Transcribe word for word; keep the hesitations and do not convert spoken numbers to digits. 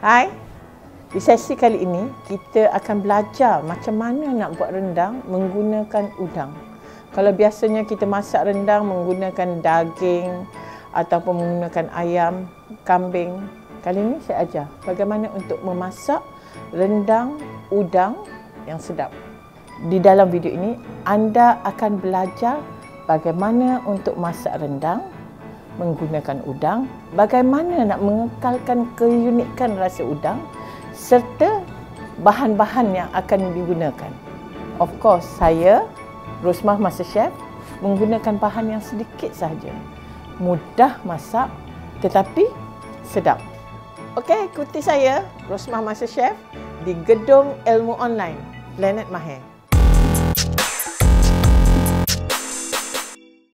Hai, di sesi kali ini kita akan belajar macam mana nak buat rendang menggunakan udang. Kalau biasanya kita masak rendang menggunakan daging ataupun menggunakan ayam, kambing, kali ini saya ajar bagaimana untuk memasak rendang udang yang sedap. Di dalam video ini anda akan belajar bagaimana untuk masak rendang menggunakan udang, bagaimana nak mengekalkan keunikan rasa udang serta bahan-bahan yang akan digunakan. Of course, saya Rosmah MasterChef menggunakan bahan yang sedikit sahaja. Mudah masak tetapi sedap. Okey, ikuti saya Rosmah MasterChef di Gedung Ilmu Online Planet Mahir.